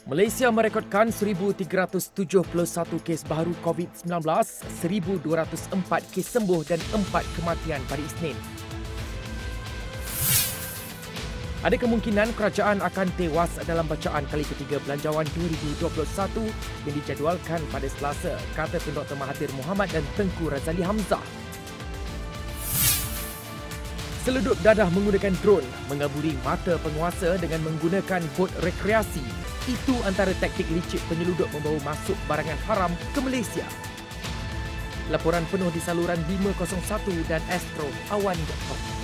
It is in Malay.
Malaysia merekodkan 1,371 kes baru COVID-19, 1,204 kes sembuh dan 4 kematian pada Isnin. Ada kemungkinan kerajaan akan tewas dalam bacaan kali ketiga Belanjawan 2021 yang dijadualkan pada Selasa, kata Tun Dr. Mahathir Mohamad dan Tengku Razali Hamzah. Seluduk dadah menggunakan drone mengaburi mata penguasa dengan menggunakan bot rekreasi. Itu antara taktik licik penyelundup membawa masuk barangan haram ke Malaysia. Laporan penuh di saluran 501 dan Astro Awan.com.